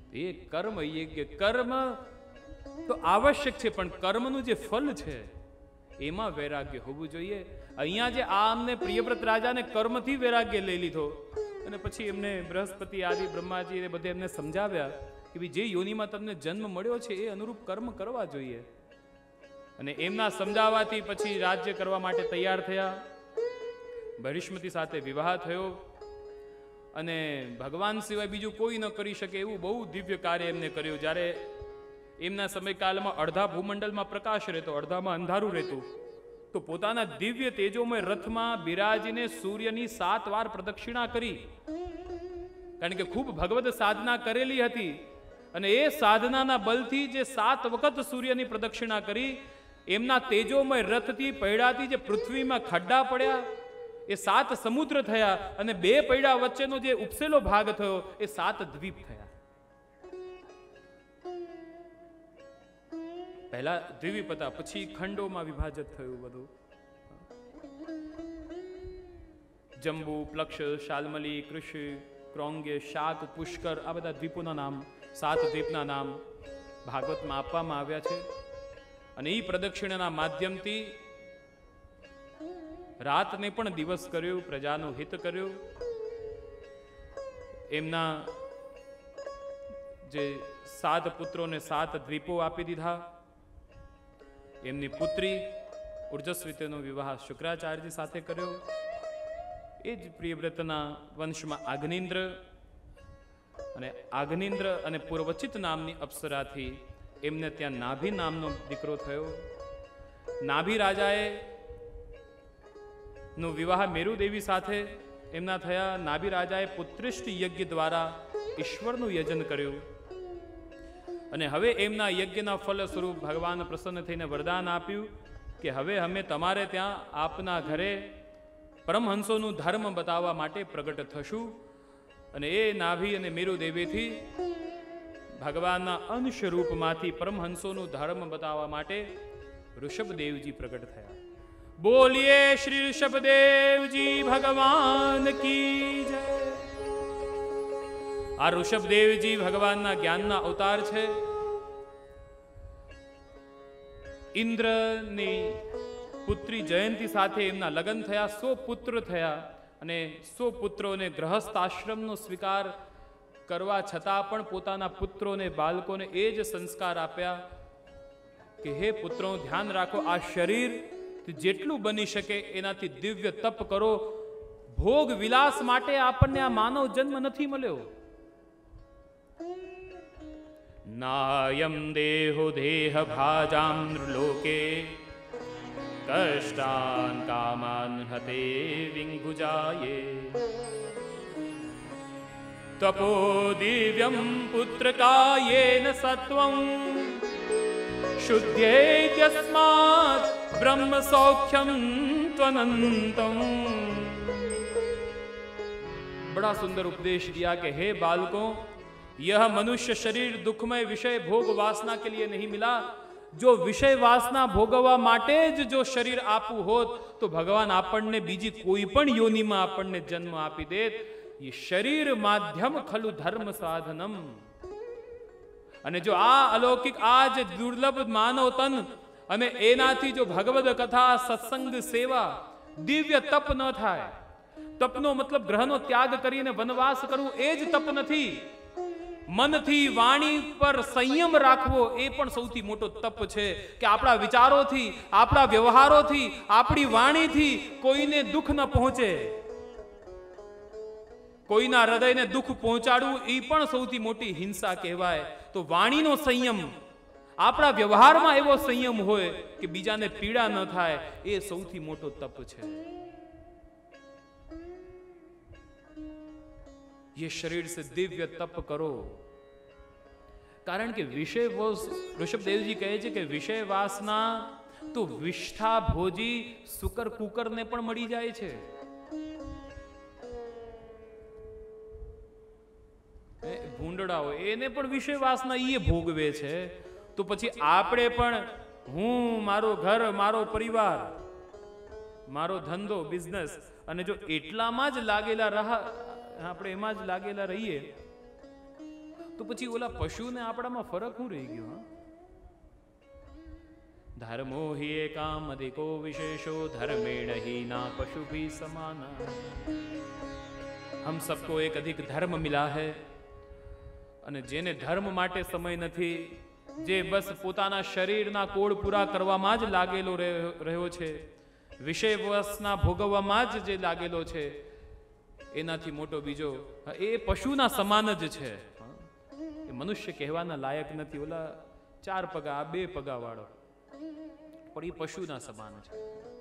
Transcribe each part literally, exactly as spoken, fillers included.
એ કર્મ યજ્ઞ, કર્મ તો આવશ્યક છે, પણ કર્મનું જે ફલ છે એમાં વૈરાગ્ય હોવું જોઈએ. અહીંયા જે આ અમને પ્રિયવ્રત રાજાને કર્મથી વૈરાગ્ય લઈ લીધો, અને પછી એમને બૃહસ્પતિ આદિ બ્રહ્માજી એ બધે એમને સમજાવ્યા કે ભાઈ જે યોનિમાં તમને જન્મ મળ્યો છે એ અનુરૂપ કર્મ કરવા જોઈએ. અને એમના સમજાવવાથી પછી રાજ્ય કરવા માટે તૈયાર થયા. ભરીષ્મતી સાથે વિવાહ થયો, અને ભગવાન સિવાય બીજું કોઈ ન કરી શકે એવું બહુ દિવ્ય કાર્ય એમને કર્યું. જ્યારે એમના સમયકાલમાં અડધા ભૂમંડળમાં પ્રકાશ રહેતો, અડધામાં અંધારું રહેતું, તો પોતાના દિવ્ય તેજોમય રથમાં બિરાજીને સૂર્યની સાત વાર પ્રદક્ષિણા કરી. કારણ કે ખૂબ ભગવદ સાધના કરેલી હતી, અને એ સાધનાના બલથી જે સાત વખત સૂર્યની પ્રદક્ષિણા કરી, એમના તેજોમય રથથી પૈડાથી જે પૃથ્વીમાં ખડ્ડા પડ્યા એ સાત સમુદ્ર થયા, અને બે પૈડા વચ્ચેનો જે ઉપસેલો ભાગ થયો એ સાત દ્વીપ થયા. પહેલા દ્વીપ હતા, પછી ખંડોમાં વિભાજિત થયું બધું. જંબુ, પ્લક્ષ, શાલ્મલી, કૃષિ, ક્રોંગ્ય, શાક, પુષ્કર, આ બધા દ્વીપોના નામ, સાત દ્વીપના નામ ભાગવતમાં આપવામાં આવ્યા છે. અને એ પ્રદક્ષિણાના માધ્યમથી રાતને પણ દિવસ કર્યું, પ્રજાનું હિત કર્યું. એમના જે સાત પુત્રોને સાત દ્વીપો આપી દીધા. એમની પુત્રી ઉર્જસ્વીતેનો વિવાહ શુક્રાચાર્યજી સાથે કર્યો. એ જ પ્રિયવ્રતના વંશમાં આગ્નિન્દ્ર, અને આગ્નિન્દ્ર અને પૂર્વચિત નામની અપ્સરાથી એમને ત્યાં નાભી નામનો દીકરો થયો. નાભી રાજાએ નો વિવાહ મેરુદેવી સાથે એમના થયા. નાભી રાજાએ પુત્રિષ્ઠ યજ્ઞ દ્વારા ઈશ્વરનું યજન કર્યું, અને હવે એમના યજ્ઞના ફલ સ્વરૂપ ભગવાન પ્રસન્ન થઈને વરદાન આપ્યું કે હવે અમે તમારે ત્યાં આપના ઘરે પરમહંસોનું ધર્મ બતાવવા માટે પ્રગટ થશું. અને એ નાભી અને મેરુદેવીથી ભગવાનના અંશ રૂપમાંથી પરમહંસોનું ધર્મ બતાવવા માટે ઋષભદેવજી પ્રગટ થયા. બોલીએ શ્રી ઋષભદેવજી ભગવાન કી જય. આ ઋષભદેવજી ભગવાનના જ્ઞાનના અવતાર છે. ઇન્દ્રની પુત્રી જયંતી સાથે એમના લગ્ન થયા. સો પુત્ર થયા, અને સો પુત્રોને ગ્રહસ્થ આશ્રમનો સ્વીકાર કરવા છતાં પણ પોતાના પુત્રોને, બાળકોને એ જ સંસ્કાર આપ્યા કે હે પુત્રો, ધ્યાન રાખો, આ શરીર જેટલું બની શકે એનાથી દિવ્ય તપ કરો. ભોગ વિલાસ માટે આપણને આ માનવ જન્મ નથી મળ્યો. નાયમ દેહો દેહ ભાજામ લોકે કષ્ટાન કામાન હતે વિંગુજાયે તપો દિવ્યમ પુત્રકાયેન સત્વં શુદ્ધ્યેત્યસ્માત બ્રહ્મ સૌખ્યમ ત્વનંતમ. बड़ा सुंदर उपदेश दिया कि हे बालकों, यह मनुष्य शरीर दुखमय विषय भोग वासना के लिए नहीं मिला. जो विषय वासना भोगवा माटे ज जो शरीर आपू होत तो भगवान આપણને બીજી કોઈ પણ યોનિમાં આપણને જન્મ આપી દેત. ये शरीर माध्यम खलु धर्म साधनम. અને જો આ અલૌકિક આ જે દુર્લભ માનવ તન અને એનાથી જો ભગવદ કથા, સત્સંગ, સેવા, દિવ્ય તપ ન થાય. તપનો મતલબ ગ્રહનો ત્યાગ કરીને વનવાસ કરવું એ જ તપ નથી. મનથી વાણી પર સંયમ રાખવો એ પણ સૌથી મોટો તપ છે. કે આપણા વિચારોથી, આપણા વ્યવહારોથી, આપણી વાણીથી કોઈને દુઃખ ન પહોંચે. કોઈના હૃદયને દુઃખ પહોંચાડવું એ પણ સૌથી મોટી હિંસા કહેવાય. તો વાણીનો સંયમ, આપણા વ્યવહારમાં એવો સંયમ હોય કે બીજાને પીડા ન થાય, એ સૌથી મોટો તપ છે. ये शरीर से दिव्य तप करो. कारण के विषय वो ऋषभदेव जी कहे છે કે વિષય વાસના તો વિષ્ઠા ભોજી સુકર કુકર ને પણ મળી જાય છે. ભૂંડડા હોય એને પણ વિષય વાસના એ ભોગવે છે. તો પછી આપણે પણ હું, મારો ઘર, મારો પરિવાર, મારો ધંધો, બિઝનેસ, અને જો એટલામાં જ લાગેલા રહા આપણે એમાં જ લાગેલા રહીએ તો પછી ઓલા પશુ ને આપણામાં ફરક શું રહી ગયો? હા, धर्मो ही एकाम अधिको विशेषो धर्मेण ही ना पशु भी समाना। हम सबको एक अधिक धर्म मिला है અને જેને ધર્મ માટે સમય નથી, જે બસ પોતાના શરીરના કોડ પૂરા કરવામાં જ લાગેલો રહ્યો છે, વિષય વસ્તુના ભોગવવામાં જ જે લાગેલો છે, એનાથી મોટો બીજો એ પશુના સમાન જ છે. એ મનુષ્ય કહેવાના લાયક નથી. ઓલા ચાર પગા, બે પગા વાળો, પણ એ પશુના સમાન છે.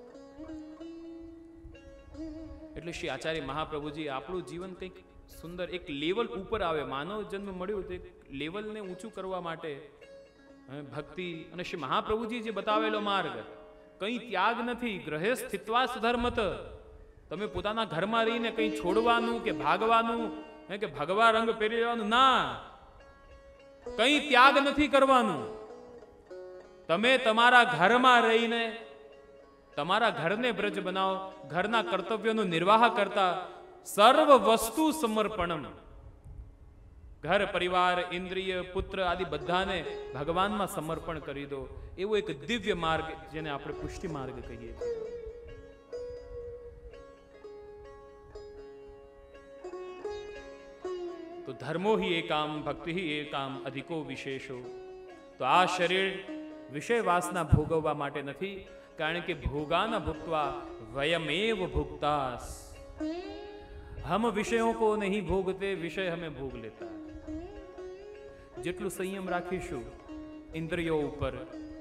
એટલે શ્રી આચાર્ય મહાપ્રભુજી આપણું જીવન કંઈક સુંદર એક લેવલ ઉપર આવે. માનવ જન્મ મળ્યો તો એક લેવલને ઊંચું કરવા માટે ભક્તિ અને શ્રી મહાપ્રભુજી જે બતાવેલો માર્ગ, કંઈ ત્યાગ નથી. ગ્રહે સ્થિત્વા ધર્મત. તમે પોતાના ઘરમાં રહીને કંઈ છોડવાનું કે ભાગવાનું કે ભગવા રંગ પહેરી લેવાનું ના, કંઈ ત્યાગ નથી કરવાનું. તમે તમારા ઘરમાં રહીને તમારા ઘરને બ્રજ બનાવો, ઘરના કર્તવ્યોનો નિર્વાહ કરતા સર્વ વસ્તુ સમર્પણમ. ઘર, પરિવાર, ઇન્દ્રિય, પુત્ર આદિ બધાને ભગવાનમાં સમર્પણ કરી દો. એવો એક દિવ્ય માર્ગ, જેને આપણે પુષ્ટિ માર્ગ કહીએ છીએ. તો ધર્મો હિ એકામ ભક્તિ હિ એકામ અધિકો વિશેષો. તો આ શરીર વિષય વાસના ભોગવવા માટે નથી, કારણ કે ભોગાના ભુક્ત્વા વયમેવ ભુક્તાસ. હમ વિષયોं को नहीं भोगते, विषय हमें भोग लेता. જેટલું સંયમ રાખીશું ઇન્દ્રિયો ઉપર,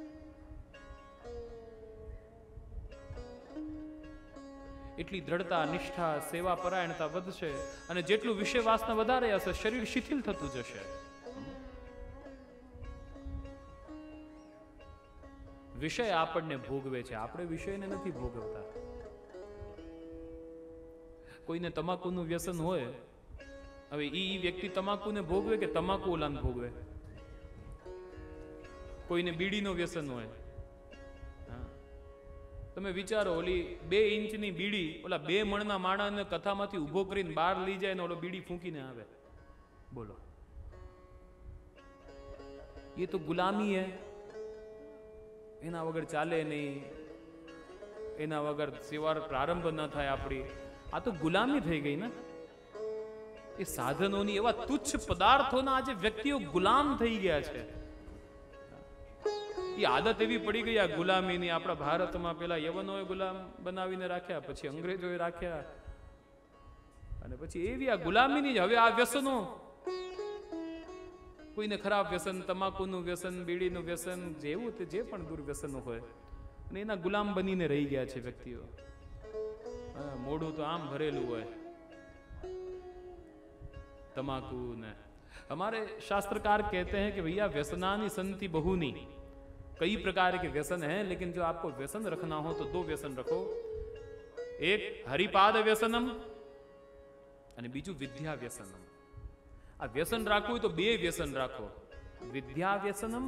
એટલી દ્રઢતા, નિષ્ઠા, સેવા પરાયણતા વધશે. અને જેટલું વિષય વાસના વધારે હશે, શરીર શિથિલ થતું જશે. વિષય આપણને ભોગવે છે, આપણે વિષયને નથી ભોગવતા. કોઈને તમાકુનું વ્યસન હોય, હવે ઈ વ્યક્તિ તમાકુને ભોગવે કે તમાકુ ઓલાને ભોગવે? કોઈને બીડીનું વ્યસન હોય, તમે વિચારો, ઓલી બે ઇંચની બીડી ઓલા બે મણના માણાને કથામાંથી ઉભો કરીને બહાર લઈ જાય ને ઓલો બીડી ફૂંકીને આવે. બોલો, એ તો ગુલામી હે. એના વગર ચાલે નહીં, એના વગર સેવા પ્રારંભ ન થાય આપણી. આ તો ગુલામી થઈ ગઈ ને. એ સાધનોની, એવા તુચ્છ પદાર્થોના આજે વ્યક્તિઓ ગુલામ થઈ ગયા છે. એ આદત એવી પડી ગઈ આ ગુલામીની. આપણા ભારતમાં પેલા યવનોએ ગુલામ બનાવીને રાખ્યા, પછી અંગ્રેજોએ રાખ્યા, અને પછી એવી આ ગુલામીની જ હવે આ વ્યસનો. કોઈને ખરાબ વ્યસન, તમાકુનું વ્યસન, બીડીનું વ્યસન, જેવું તે જે પણ દુર્વ્યસનો હોય, અને એના ગુલામ બનીને રહી ગયા છે વ્યક્તિઓ. મોઢું તો આમ ભરેલું હોય तमाकू ने. हमारे शास्त्रकार कहते हैं कि भैया व्यसनानि संति बहुनी. कई प्रकार के व्यसन हैं, लेकिन जो आपको व्यसन रखना हो तो दो व्यसन रखो. एक हरिपाद व्यसनम અને બીજું વિદ્યા વ્યસનમ. આ વ્યસન રાખવું તો બે વ્યસન રાખો. વિદ્યા વ્યસનમ,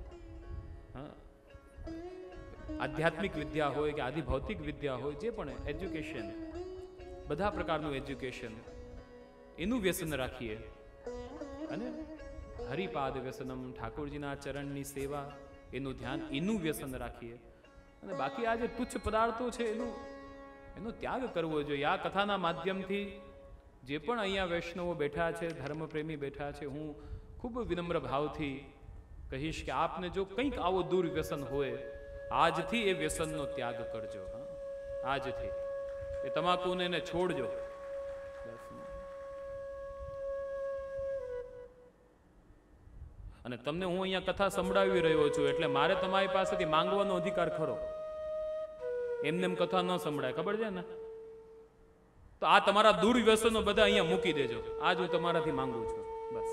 આધ્યાત્મિક વિદ્યા હોય કે આદિ ભૌતિક વિદ્યા હોય, જે પણ એજ્યુકેશન, બધા પ્રકારનું એજ્યુકેશન, એનું વ્યસન રાખીએ. અને હરિપાદ વ્યસનમ, ઠાકોરજીના ચરણની સેવા, એનું ધ્યાન, એનું વ્યસન રાખીએ. અને બાકી આ જે તુચ્છ પદાર્થો છે એનું એનો ત્યાગ કરવો જોઈએ. આ કથાના માધ્યમથી જે પણ અહીંયા વૈષ્ણવો બેઠા છે, ધર્મપ્રેમી બેઠા છે, હું ખૂબ વિનમ્ર ભાવથી કહીશ કે આપને જો કંઈક આવો દુર્વ્યસન હોય, આજથી એ વ્યસનનો ત્યાગ કરજો. હા, આજથી એ તમાકુને એને છોડજો. અને તમને હું અહીંયા કથા સંભળાવી રહ્યો છું, એટલે મારે તમારી પાસેથી માંગવાનો અધિકાર ખરો. એમને એમ કથા ન સંભળાય, ખબર છે ને? તો આ તમારા દુર્વ્યસનો બધા અહીંયા મૂકી દેજો. આજ હું તમારાથી માંગુ છું, બસ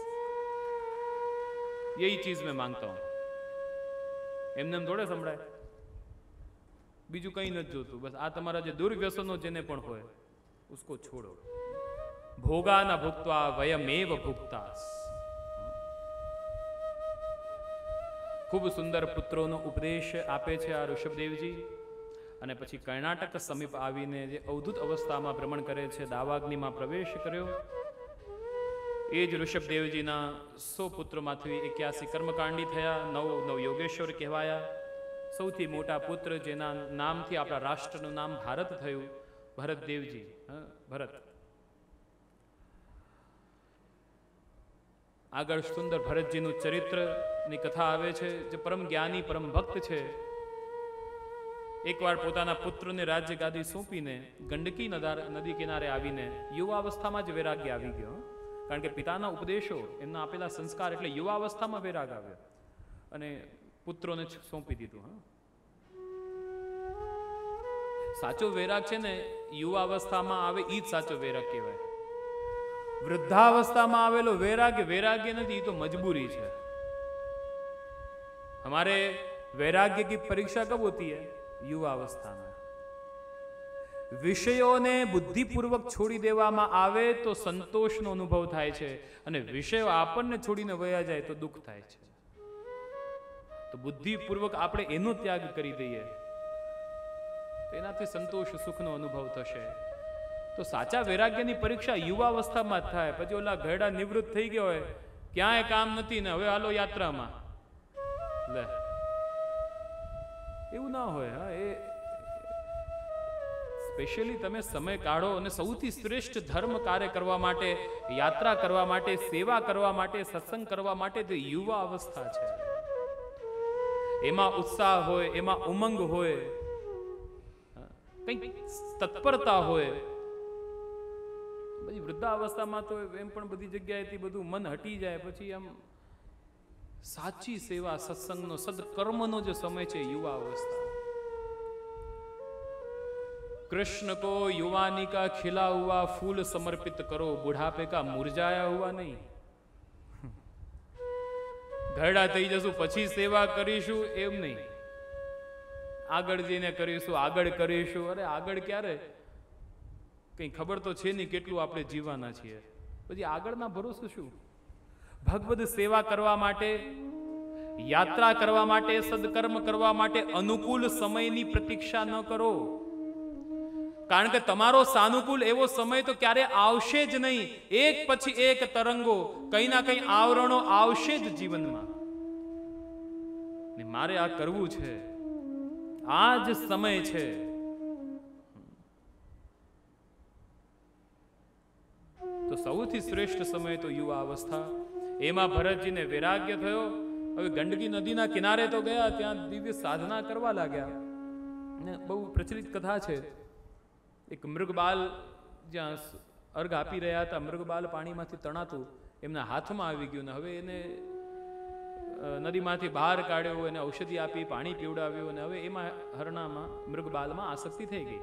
યહી ચીજ મેં માંગતા હું. એમને એમ થોડે સંભળાય, બીજું કંઈ નથી જોતું. બસ આ તમારા જે દુર્વ્યસનો જેને પણ હોય, ઉસકો છોડો. ભોગાના ભુક્ત્વા વયમેવ ભુક્તાસ. ખૂબ સુંદર પુત્રોનો ઉપદેશ આપે છે આ ઋષભદેવજી. અને પછી કર્ણાટક સમીપ આવીને જે અવધૂત અવસ્થામાં ભ્રમણ કરે છે, દાવાગ્નિમાં પ્રવેશ કર્યો. એ જ ઋષભદેવજીના સો પુત્રોમાંથી એક્યાસી કર્મકાંડી થયા, નવ નવ યોગેશ્વર કહેવાયા. સૌથી મોટા પુત્ર જેના નામથી આપણા રાષ્ટ્રનું નામ ભારત થયું, ભરતદેવજી. હા, ભરત. આગળ સુંદર ભરતજીનું ચરિત્રની કથા આવે છે. જે પરમ જ્ઞાની પરમ ભક્ત છે, એકવાર પોતાના પુત્રને રાજ્ય ગાદી સોંપીને ગંડકી નદી કિનારે આવીને યુવાવસ્થામાં જ વૈરાગ્ય આવી ગયો. કારણ કે પિતાના ઉપદેશો, એમના આપેલા સંસ્કાર, એટલે યુવાવસ્થામાં વૈરાગ આવ્યો અને પુત્રોને સોંપી દીધું. હા, સાચો વૈરાગ છે ને યુવાવસ્થામાં આવે, ઈ જ સાચો વૈરાગ કહેવાય. વૃદ્ધાવસ્થામાં આવેલો વૈરાગ્ય વૈરાગ્ય નથી, તો મજબૂરી છે. हमारे वैराग्य की परीक्षा कब होती है? युवावस्था में. વિષયોને બુદ્ધિપૂર્વક છોડી દેવામાં આવે તો સંતોષનો અનુભવ થાય છે, અને વિષયો આપણને છોડીને વયા જાય તો દુઃખ થાય છે. તો બુદ્ધિપૂર્વક આપણે એનો ત્યાગ કરી દઈએ, તેનાથી સંતોષ સુખનો અનુભવ થશે. તો સાચા વૈરાગ્યની પરીક્ષા યુવાવસ્થામાં જ થાય. પછી ઓલા ઘરડા નિવૃત્ત થઈ ગયો હોય, ક્યાંય કામ નથી ને હવે હાલો યાત્રામાં, લે, એવું ના હોય. હા, એ સ્પેશિયલી તમે સમય કાઢો અને સૌથી શ્રેષ્ઠ ધર્મ કાર્ય કરવા માટે, યાત્રા કરવા માટે, સેવા કરવા માટે, સત્સંગ કરવા માટે તે યુવા અવસ્થા છે. એમાં ઉત્સાહ હોય, એમાં ઉમંગ હોય, કંઈક તત્પરતા હોય. પછી વૃદ્ધાવસ્થામાં તો એમ પણ બધી જગ્યાએથી બધું મન હટી જાય. પછી આમ સાચી સેવા, સત્સંગનો, સદકર્મનો જે સમય છે યુવા અવસ્થા. कृष्ण को युवानी का खिला हुआ फूल समर्पित करो, बुढ़ापे का मुरझाया हुआ नहीं. ઘરડા થઈ જશું પછી સેવા કરીશું એમ નહીં, આગળ જઈને કરીશું, આગળ કરીશું. અરે આગળ ક્યારે? કઈ ખબર તો છે નહીં કેટલું આપણે જીવવાના છીએ. પછી આગળના ભરોસો શું? ભગવદ સેવા કરવા માટે, યાત્રા કરવા માટે, સદકર્મ કરવા માટે અનુકૂળ સમયની પ્રતીક્ષા ન કરો. કારણ કે તમારો સાનુકૂળ એવો સમય તો ક્યારે આવશે જ નહીં. એક પછી એક તરંગો, કઈ ના કઈ આવરણો આવશે જ જીવનમાં. ને મારે આ કરવું છે, આ જ સમય છે. તો સૌથી શ્રેષ્ઠ સમય તો યુવા અવસ્થા. એમાં ભરતજીને વૈરાગ્ય થયો. હવે ગંડકી નદીના કિનારે તો ગયા, ત્યાં દિવ્ય સાધના કરવા લાગ્યા. ને બહુ પ્રચલિત કથા છે. એક મૃગબાલ જ્યાં અર્ઘ આપી રહ્યા હતા, મૃગબાલ પાણીમાંથી તણાતું એમના હાથમાં આવી ગયું. ને હવે એને નદીમાંથી બહાર કાઢ્યો, એને ઔષધિ આપી, પાણી પીવડાવ્યું, અને હવે એમાં હરણામાં, મૃગબાલમાં આસક્તિ થઈ ગઈ.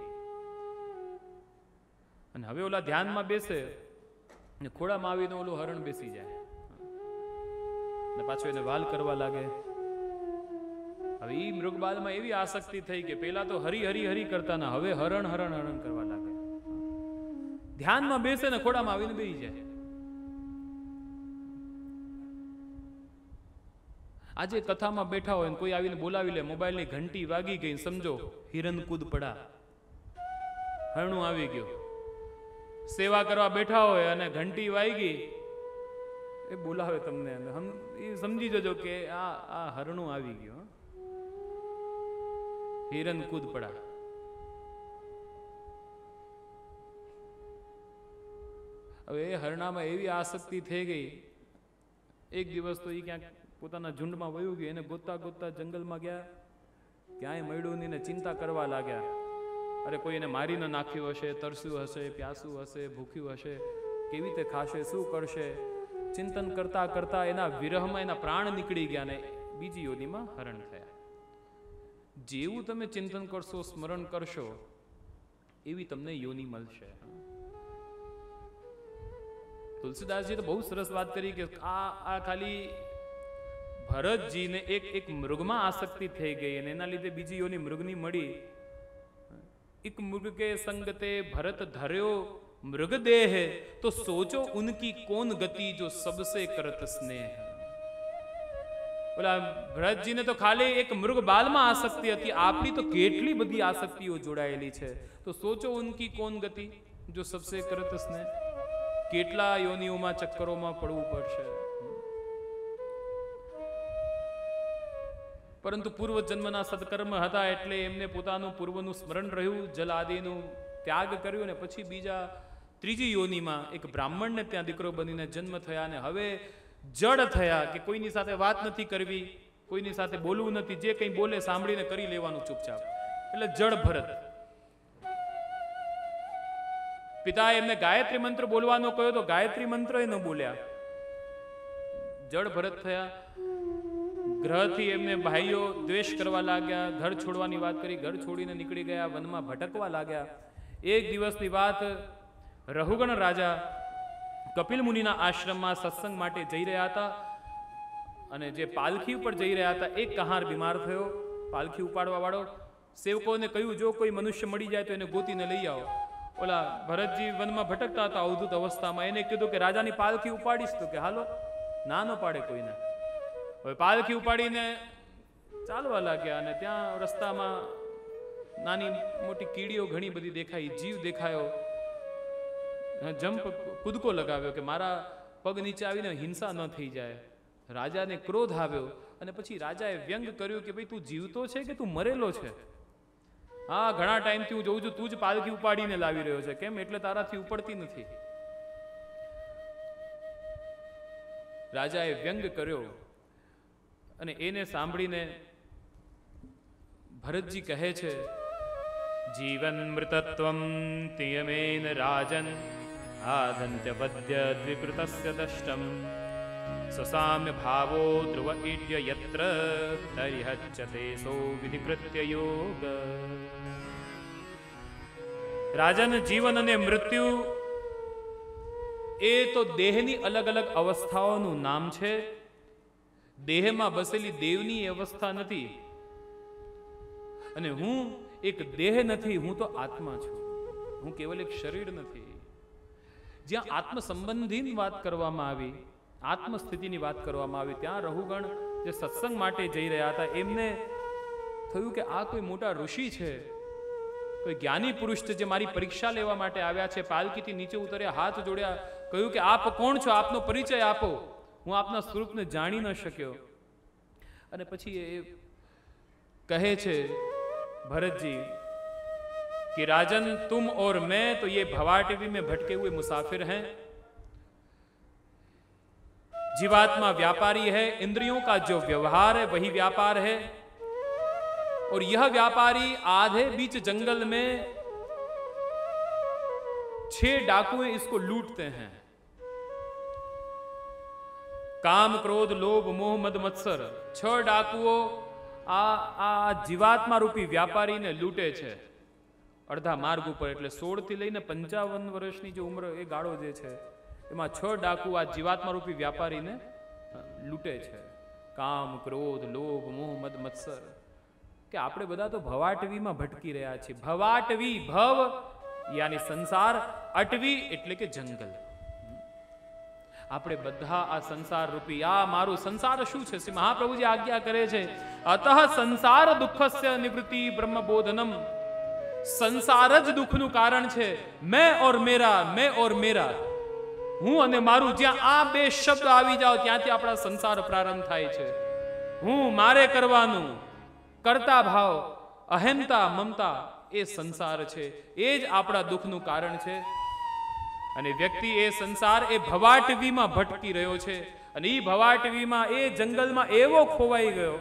અને હવે ઓલા ધ્યાનમાં બેસે ને ખોળામાં આવીને ઓલું હરણ બેસી જાય ને પાછો એને વાલ કરવા લાગે. હવે એ મૃગબાલમાં એવી આસક્તિ થઈ કે પેલા તો હરી હરી હરી કરતા ના, હવે હરણ હરણ હરણ કરવા લાગે. ધ્યાનમાં બેસે ને ખોડામાં આવીને બેસી જાય. આજે કથામાં બેઠા હોય ને કોઈ આવીને બોલાવી લે, મોબાઈલની ઘંટી વાગી ગઈ, સમજો હિરન કૂદ પડા, હરણું આવી ગયું. સેવા કરવા બેઠા હોય અને ઘંટી વાગી, એ બોલાવે તમને, એ સમજી જજો કે આ આ હરણું આવી ગયું, હિરન કૂદ પડા. હવે એ હરણામાં એવી આસક્તિ થઈ ગઈ, એક દિવસ તો એ ક્યાંક પોતાના ઝુંડમાં વયું ગયું. એને ગોતતા ગોતતા જંગલમાં ગયા, ક્યાંય મળ્યું નહીં ને ચિંતા કરવા લાગ્યા. અરે કોઈ એને મારીને નાખ્યું હશે, તરસ્યું હશે, પ્યાસું હશે, ભૂખ્યું હશે, કેવી રીતે ખાશે, શું કરશે? ચિંતન કરતા કરતા એના વિરહમાં એના પ્રાણ નીકળી ગયા ને બીજી યોનિમાં હરણ થયા. જેવું તમે ચિંતન કરશો, સ્મરણ કરશો, એવી તમને યોનિ મળશે. તુલસીદાસજી તો બહુ સરસ વાત કરી કે આ આ ખાલી ભરતજીને એક એક મૃગમાં આસક્તિ થઈ ગઈ અને એના લીધે બીજી યોની મૃગની મળી. એક મૃગ કે સંગતે ભરત ધર્યો મૃગદેહ, તો સોચો ઉનકી કોન ગતિ જો સબસે કરત સ્નેહ. બોલા ભરતજીને તો ખાલી એક મૃગ બાલમાં આસક્તિ હતી, આપણી તો કેટલી બધી આસક્તિઓ જોડાયેલી છે. તો સોચો ઉનકી કોન ગતિ જો સબસે કરત સ્નેહ. કેટલા યોનિઓમાં ચક્કરોમાં પડવું પડશે. પરંતુ પૂર્વ જન્મના સત્કર્મ હતા એટલે એમને પોતાનું પૂર્વનું સ્મરણ રહ્યું, જલ આદિનું ત્યાગ કર્યો ને પછી બીજા ત્રીજી યોનિમાં એક બ્રાહ્મણને ત્યાં દીકરો બનીને જન્મ થયા ને હવે જડ થયા કે કોઈની સાથે વાત નથી કરવી, કોઈની સાથે બોલવું નથી, જે કંઈ બોલે સાંભળીને કરી લેવાનું ચૂપચાપ, એટલે જડ ભરત. પિતાએ એમને ગાયત્રી મંત્ર બોલવાનો કહ્યો તો ગાયત્રી મંત્ર એ ન બોલ્યા, જડ ભરત થયા. ગ્રહથી એમને ભાઈઓ દ્વેષ કરવા લાગ્યા, ઘર છોડવાની વાત કરી, ઘર છોડીને નીકળી ગયા, વનમાં ભટકવા લાગ્યા. એક દિવસની વાત, રહુગણ રાજા કપિલ મુનિના આશ્રમમાં સત્સંગ માટે જઈ રહ્યા હતા અને જે પાલખી ઉપર જઈ રહ્યા હતા એક કહાર બીમાર થયો. પાલખી ઉપાડવા વાળો સેવકોને કહ્યું જો કોઈ મનુષ્ય મળી જાય તો એને ગોતીને લઈ આવો. ઓલા ભરતજી વનમાં ભટકતા હતા અવધૂત અવસ્થામાં, એને કીધું કે રાજાની પાલખી ઉપાડીશ તો કે હાલો, ના ન પાડે કોઈને. હવે પાલખી ઉપાડીને ચાલવા લાગ્યા અને ત્યાં રસ્તામાં નાની મોટી કીડીઓ ઘણી બધી દેખાઈ, જીવ દેખાયો, જમ્પ કૂદકો લગાવ્યો કે મારા પગ નીચે આવીને હિંસા ન થઈ જાય. રાજાને ક્રોધ આવ્યો અને પછી રાજાએ વ્યંગ કર્યું કે ભાઈ તું જીવતો છે કે તું મરેલો છે? હા, ઘણા ટાઈમથી હું જોઉં છું તું જ પાલખી ઉપાડીને લાવી રહ્યો છે, કેમ? એટલે તારાથી ઉપડતી નથી. રાજાએ વ્યંગ કર્યો અને એને સાંભળીને ભરતજી કહે છે જીવન મૃતત્વમ તિયમેન રાજન આદંત્ય પદ્ય દ્વિકૃતસ્ય દષ્ટમ સસામ્ય ભાવો ધ્રુવ ઈડ્ય યત્ર તરિહચ્યતે સો વિધિકૃત્ય યોગ. રાજન, જીવન અને મૃત્યુ એ તો દેહની અલગ અલગ અવસ્થાઓનું નામ છે. દેહમાં બસેલી દેવની અવસ્થા નથી અને હું એક દેહ નથી, હું તો આત્મા છું, હું કેવલ એક શરીર નથી. જ્યાં આત્મ સંબંધીની વાત કરવામાં આવી, આત્મ સ્થિતિની વાત કરવામાં આવી, ત્યાં રહુગણ જે સત્સંગ માટે જઈ રહ્યા હતા એમને થયું કે આ કોઈ મોટા ઋષિ છે, કોઈ જ્ઞાની પુરુષ છે જે મારી પરીક્ષા લેવા માટે આવ્યા છે. પાલકીથી નીચે ઉતર્યા, હાથ જોડ્યા, કહ્યું કે આપ કોણ છો, આપનો પરિચય આપો, હું આપના સ્વરૂપને જાણી ન શક્યો. અને પછી એ કહે છે भरतजी कि राजन तुम और मैं तो ये भवाटवी में भटके हुए मुसाफिर हैं. जीवात्मा व्यापारी है, इंद्रियों का जो व्यवहार है वही व्यापार है, और यह व्यापारी आधे बीच जंगल में छह डाकुए इसको लूटते हैं. काम क्रोध लोभ मोह मद मत्सर छ डाकुओ आ आ जीवात्मा रूपी व्यापारी ने लूटे छे અડધા માર્ગ ઉપર. એટલે સોળ થી લઈને પંચાવન વર્ષની જે ઉંમર એ ગાળો જે છે એમાં છ ડાકુ આ જીવાત્મા રૂપી વ્યાપારીને લૂંટે છે. કામ ક્રોધ લોભ મોહ મદ મત્સર, કે આપણે બધા તો ભવાટવીમાં ભટકી રહ્યા છીએ. ભવાટવી, ભવ યાની સંસાર, અટવી એટલે કે જંગલ. આપણે બધા આ સંસાર રૂપી, આ મારું સંસાર શું છે? શ્રી મહાપ્રભુજી આજ્ઞા કરે છે અતઃ સંસાર દુઃખસ્ય નિવૃત્તિ બ્રહ્મ બોધનમ. સંસાર જ દુઃખનું કારણ છે. મેં ઓર મેરા, મેં ઓર મેરા, હું અને મારું. જ્યાં આ બે શબ્દ આવી જાઓ ત્યાંથી આપણા સંસાર પ્રારંભ થાય છે. હું, મારે કરવાનું, કરતા ભાવ, અહેમતા, મમતા, એ સંસાર છે. એ જ આપણા દુઃખનું કારણ છે. અને વ્યક્તિ એ સંસાર એ ભવાટવીમાં ભટકી રહ્યો છે, અને એ ભવાટવીમાં એ જંગલમાં એવો ખોવાઈ ગયો,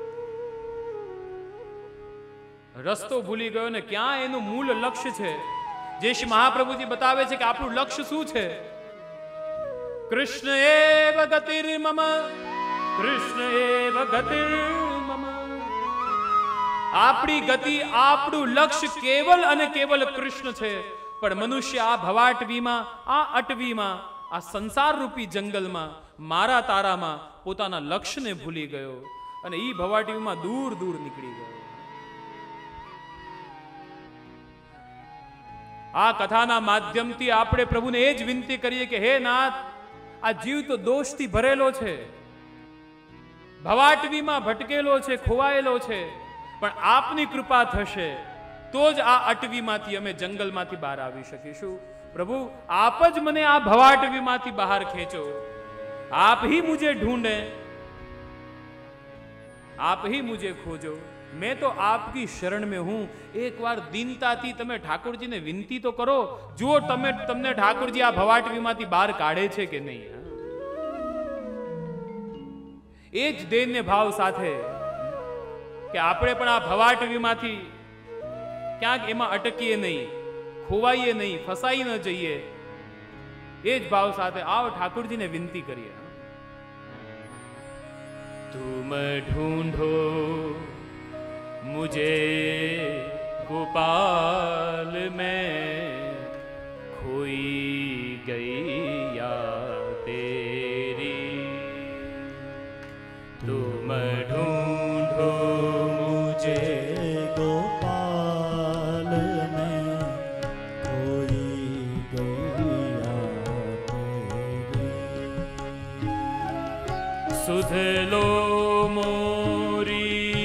રસ્તો ભૂલી ગયો ને ક્યાં એનું મૂળ લક્ષ્ય છે. જે શ્રી મહાપ્રભુજી બતાવે છે કે આપણું લક્ષ્ય શું છે. કૃષ્ણ એવ ગતિર મમ, કૃષ્ણ એવ ગતિર મમ. આપણી ગતિ, આપણું લક્ષ્ય કેવલ અને કેવલ કૃષ્ણ છે. પણ મનુષ્ય આ ભવાટવીમાં, આ અટવીમાં, આ સંસાર રૂપી જંગલમાં, મારા તારામાં પોતાના લક્ષ્યને ભૂલી ગયો અને ઈ ભવાટવીમાં દૂર દૂર નીકળી ગયો. આ કથાના માધ્યમથી આપણે પ્રભુને એ જ વિનંતી કરીએ કે હે નાથ, આ જીવ તો દોષથી ભરેલો છે, ભવાટવીમાં ભટકેલો છે, ખોવાયેલો છે, પણ આપની કૃપા થશે તો જ આ અટવીમાંથી અમે જંગલમાંથી બહાર આવી શકીશું. प्रभु आप ज मने आ भवाटवीमांथी बहार खेचो, आप ही मुझे ढूंढे, आप ही मुझे खोजो, मैं तो आपकी शरण में हूं। एक बार दीनताथी तमे ठाकुरजी ने विनती तो करो, जुओ तमे तमने ठाकुरजी आ भवाटवीमांथी बहार काढे छे के नहीं। ए ज दैन्य भाव साथे कि आपणे पण आ भवाटवीमांथी क्यांक एमां अटकीए नहीं, खोवाईए नहीं, फसाई न जईए। ए ज भाव साथे आओ ठाकुरजी ने विनती करिए। तुम ढूंढो मुझे गोपाल में, खोई गई या तेरी। तुम ढूंढो मुझे गोपाल में, खोई गई या तेरी। सुध लो मोरी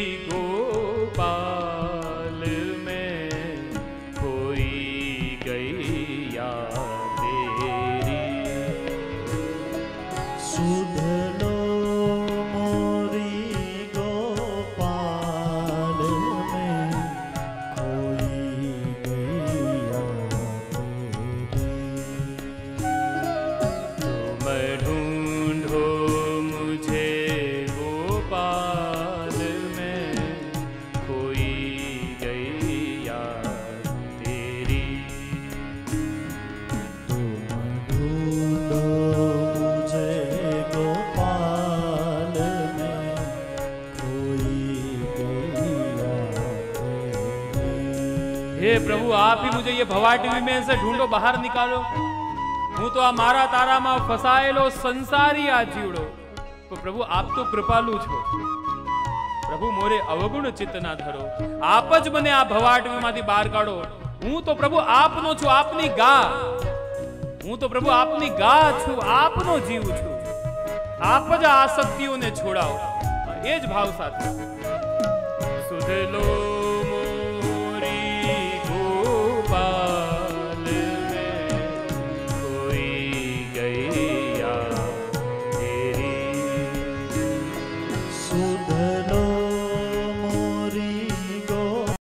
प्रभु आप ही मुझे ये भवाटवी में से ढूंढो, बाहर निकालो। हूँ तो आ मारा तारा में फसायेलो संसारी आ जीवड़ो। तो प्रभु आप तो कृपालु छो, प्रभु मोरे अवगुण चित्त ना धरो। आप ज मने आ भवाटवी मांथी बहार काढो। हूँ तो प्रभु आपनो छु, आपनी गा। हूँ तो प्रभु आपनी गा छु, आपनो जीव छु। आप ज आसक्तिओं ने छोड़ाओ। ए ज भाव साथे सुध लो